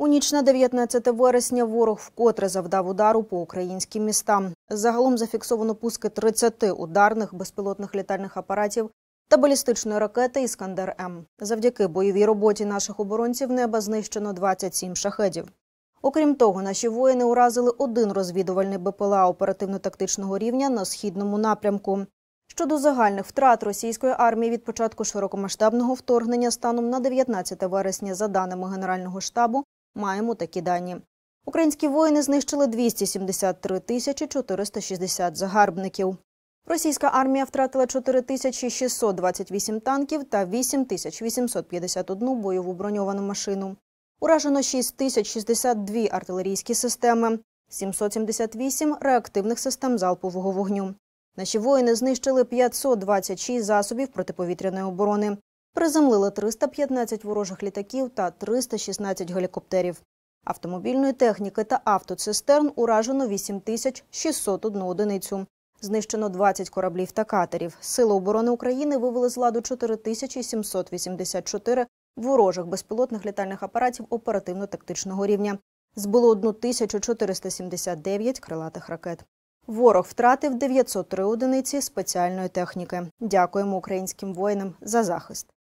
У ніч на 19 вересня ворог вкотре завдав удару по українським містам. Загалом зафіксовано пуски 30 ударних безпілотних літальних апаратів та балістичної ракети «Іскандер-М». Завдяки бойовій роботі наших оборонців неба знищено 27 шахедів. Окрім того, наші воїни уразили один розвідувальний БПЛА оперативно-тактичного рівня на східному напрямку. Щодо загальних втрат російської армії від початку широкомасштабного вторгнення станом на 19 вересня, за даними Генерального штабу, маємо такі дані. Українські воїни знищили 273 460 загарбників. Російська армія втратила 4628 танків та 8851 бойову броньовану машину. Уражено 6062 артилерійські системи, 778 реактивних систем залпового вогню. Наші воїни знищили 526 засобів протиповітряної оборони, приземлили 315 ворожих літаків та 316 гелікоптерів. Автомобільної техніки та автоцистерн уражено 8601 одиницю. Знищено 20 кораблів та катерів. Сили оборони України вивели з ладу 4784 ворожих безпілотних літальних апаратів оперативно-тактичного рівня. Збило 1479 крилатих ракет. Ворог втратив 903 одиниці спеціальної техніки. Дякуємо українським воїнам за захист.